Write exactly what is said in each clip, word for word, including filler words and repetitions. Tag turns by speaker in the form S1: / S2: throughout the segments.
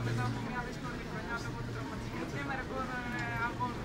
S1: μετά από μια δύσκολη χρονιά λόγω του τραυματισμού και με ρεκόρ αγώνων.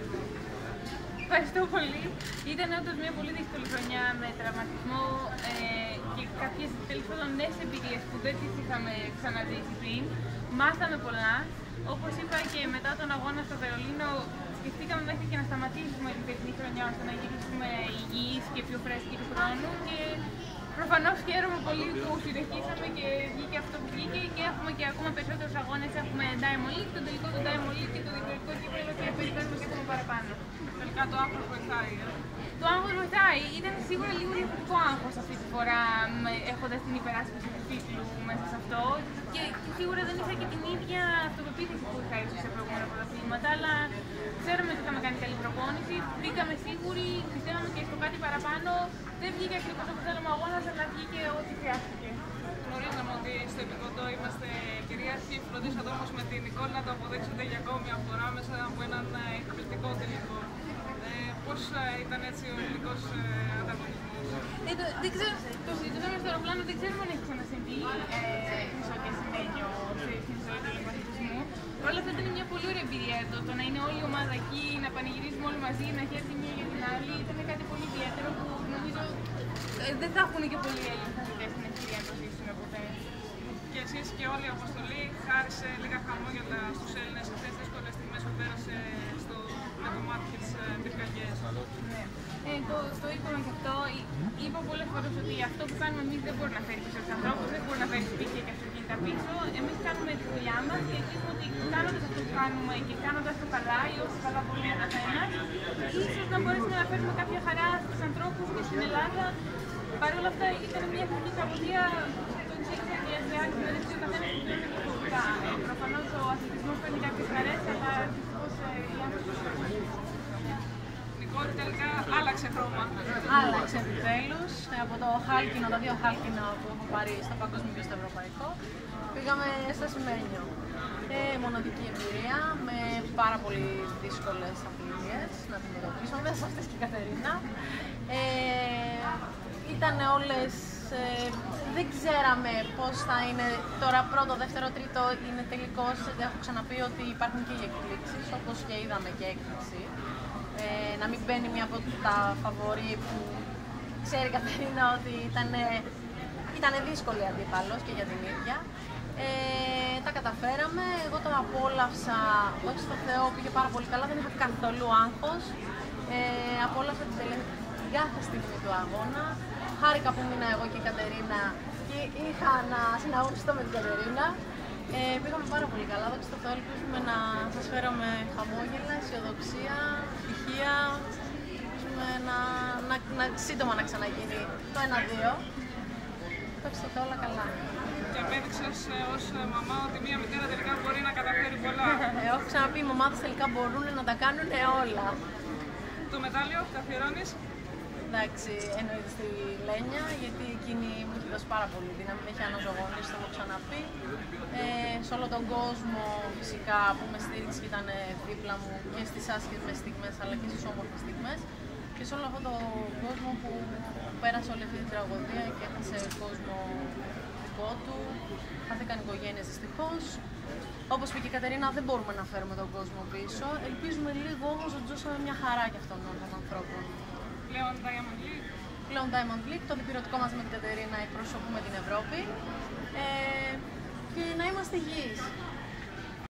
S2: Ευχαριστώ πολύ. Ήταν όντως μια πολύ δύσκολη χρονιά με τραυματισμό ε, και κάποιες τέλος πάντων νέες εμπειρίες που δεν τις είχαμε ξαναζήσει πριν. Μάθαμε πολλά. Όπως είπα και μετά τον αγώνα στο Βερολίνο, σκεφτήκαμε μέχρι και να σταματήσουμε την φετινή χρονιά ώστε να γυρίσουμε υγιείς και πιο φρέσκοι του χρόνου. Και προφανώς χαίρομαι πολύ που συνεχίσαμε και βγήκε αυτό που βγήκε και έχουμε και ακόμα περισσότερους αγώνες. Έχουμε Diamond League, τον τελικό του Diamond League και το διπλωματικό κύπελλο και περιμένουμε και ακόμα παραπάνω.
S1: Τελικά το άγχος βοηθάει. Ε.
S2: Το άγχος βοηθάει. Ήταν σίγουρα λίγο διαφορετικό άγχος αυτή τη φορά, έχοντας την υπεράσπιση του τίτλου μέσα σε αυτό. Και σίγουρα δεν είχα και την ίδια αυτοπεποίθηση που είχα ίσως σε προηγούμενα πρωταθλήματα, αλλά ξέραμε ότι είχαμε κάνει καλή προπόνηση, μπήκαμε σίγουροι, πιστεύαμε και στο κάτι παραπάνω. Δεν βγήκε ακριβώς όπως θέλαμε ο αγώνας, αλλά βγήκε ό,τι χρειάστηκε.
S1: Γνωρίζαμε ότι στο επικοντό είμαστε κυρίαρχοι, φροντίσατε όμως με την εικόνα να το αποδείξετε για ακόμη μια φορά μέσα από έναν εκπληκτικό τελικό. Ε, πώς ήταν έτσι ο ελληνικός ε, ανταγωνισμός?
S2: Ε, το, δεν ξέρω, το συζητούσαμε στο αεροπλάνο, δεν ξέρουμε αν έχει ξανασυμβεί πίσω και σημαίνιο στην ζωή του ελληνικού. Όλα αυτά ήταν μια πολύ ωραία εμπειρία. Το, το να είναι όλη η ομάδα εκεί, να πανηγυρίζουμε όλοι μαζί, να χαίρεται μία για την άλλη, ήταν κάτι πολύ ιδιαίτερο που νομίζω ε, δεν θα έχουν και πολλοί Έλληνες αθλητές την ευκαιρία να το ζήσουν ποτέ.
S1: Και εσείς και όλη η αποστολή χάρισε λίγα χαμόγελα στους Έλληνες αυτές τις δύσκολες στιγμές που πέρασε στο, με το μάτι και τις πυρκαγιές.
S2: Ναι. Ε, το, το είπαμε και αυτό. Είπα πολλές φορές ότι αυτό που κάνουμε εμείς δεν μπορεί να φέρει πίσω τους ανθρώπους, δεν μπορεί να φέρει σπίτια και αυτοκίνητα πίσω. Εμείς κάνουμε τη δουλειά μας και ελπίζουμε ότι κάνοντας αυτό που κάνουμε και κάνοντας το καλά ή όσο καλά μπορεί ο καθένας, ίσως να μπορέσουμε να φέρουμε κάποια χαρά στους ανθρώπους και στην Ελλάδα. Παρ' όλα αυτά ήταν μια εθνική τραγωδία, το ξέρετε και σε άλλη συνέντευξη ο καθένας που πλέον διαφορετικά. Προφανώς ο αθλητισμός παίρνει κάποιες χαρές, αλλά δυστυχώς οι άνθρωποι
S1: Νικόλη, τελικά άλλαξε χρώμα.
S3: Άλλαξε επιτέλους. Από το χάλκινο, τα δύο χάλκινα που έχω πάρει στο παγκόσμιο και στο ευρωπαϊκό, πήγαμε στο σημαίνιο. Ε, μοναδική εμπειρία με πάρα πολύ δύσκολες αθλητίες να αντιμετωπίσω, μέσα αυτές και η Κατερίνα. Ε, ήταν όλες, ε, δεν ξέραμε πώς θα είναι τώρα πρώτο, δεύτερο, τρίτο είναι τελικός. Έχω ξαναπεί ότι υπάρχουν και οι εκπλήξεις, όπως και είδαμε και έκπληξη. Ε, να μην μπαίνει μία από τα φαβορί που ξέρει η Κατερίνα ότι ήταν, ήταν δύσκολη αντίπαλος και για την ίδια. Ε, τα καταφέραμε, εγώ το απόλαυσα, όχι στο Θεό, πήγε πάρα πολύ καλά, δεν είχα καθόλου άγχος. Ε, απόλαυσα την τελευταία στιγμή του αγώνα. Χάρηκα που ήμουν εγώ και η Κατερίνα και είχα να συναγωνιστώ με την Κατερίνα. Ε, πήγαμε πάρα πολύ καλά, δόξα τω Θεώ, ελπίζουμε να σας φέρουμε χαμόγελα, αισιοδοξία, ευτυχία, ελπίζουμε να, να, να, σύντομα να ξαναγίνει το ένα δύο. Δόξα τω Θεώ, όλα καλά.
S1: Και απέδειξες ως μαμά ότι μία μητέρα τελικά μπορεί να καταφέρει πολλά.
S3: Ε, έχω ξαναπεί, οι μαμάδες τελικά μπορούν να τα κάνουν όλα.
S1: Το μετάλλιο το αφιερώνεις?
S3: Εντάξει, εννοείται στη Λένια, γιατί εκείνη μου έχει δώσει πάρα πολύ δύναμη, με έχει αναζωογονήσει, το έχω ξαναπεί. Ε, σε όλο τον κόσμο φυσικά που με στήριξε και ήταν δίπλα μου και στις άσχημες στιγμές αλλά και στις όμορφες στιγμές. Και σε όλο αυτόν τον κόσμο που πέρασε όλη αυτή την τραγωδία και έχασε κόσμο δικό του, χάθηκαν οικογένειες δυστυχώς. Όπως είπε και η Κατερίνα, δεν μπορούμε να φέρουμε τον κόσμο πίσω. Ελπίζουμε λίγο όμως ότι ζούσαμε μια χαρά για αυτόν των ανθρώπων.
S1: Πλέον Diamond League.
S3: Πλέον Diamond League, το διπυρωτικό μας με την Κατερίνα εκπροσωπούμε την Ευρώπη. Ε, και να είμαστε υγιείς.